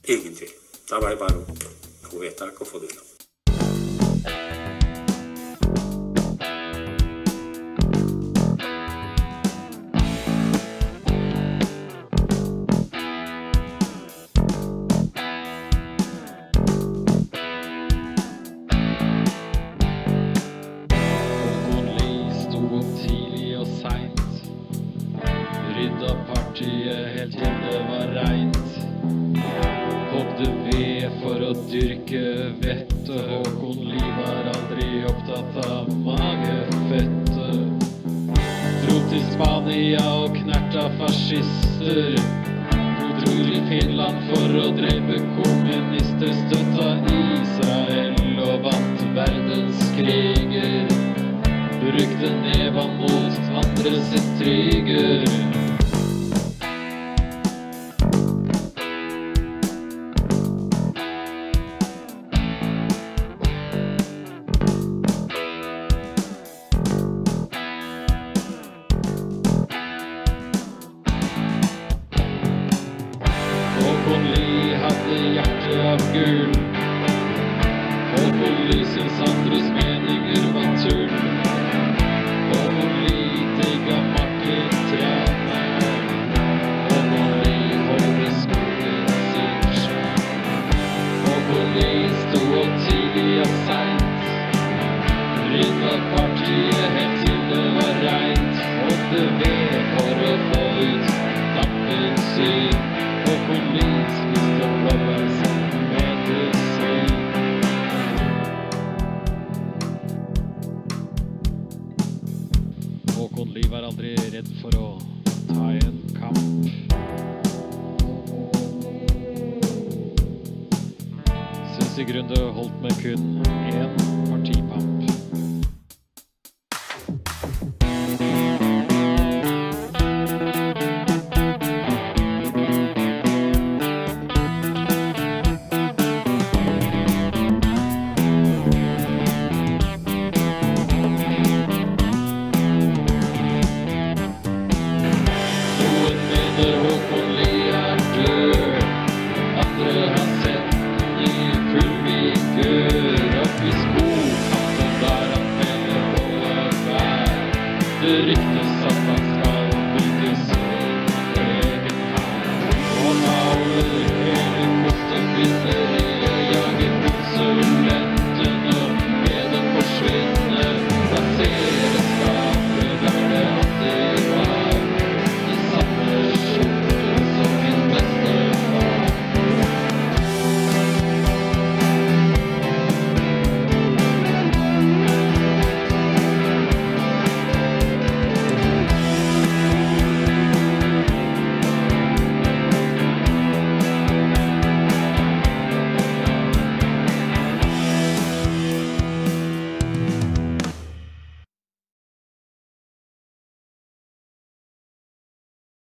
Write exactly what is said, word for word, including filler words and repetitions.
Egentlig. Da var det bare å få vedtak og få det unna. Rydda partiet helt til det var rent. Hogde ved for å dyrke vett, og Håkon Lie var aldri opptatt av magefettet. Dro til Spania og knerta fascister. Dro til Finland for å drepe kommunister. Støtta Israel og vant verdenskriger. Brukte neva mot andres intriger. Håkon Lie hadde hjerte av gull. Håkon Lie syns andres meninger var tull. Håkon Lie digga Martin Træna. Håkon Lie holdt skolen sin sjøl. Håkon Lie sto opp tidlig og seint. Rydda partiet helt til det var reint. Hogde ved for å få ut dampbensin. Håkon Lie spiste blåbær som medisin. Håkon Lie var aldri redd for å ta en kamp. Synes i grunnen det holdt med kun en